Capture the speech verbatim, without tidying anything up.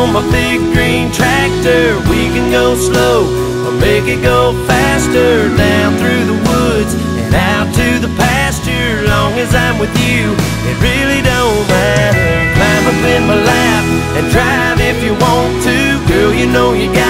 on my big green tractor. We can go slow or make it go faster, down through the woods and out to the pasture. Long as I'm with you, it really don't matter. Climb up in my lap and drive if you want to. Girl, you know you got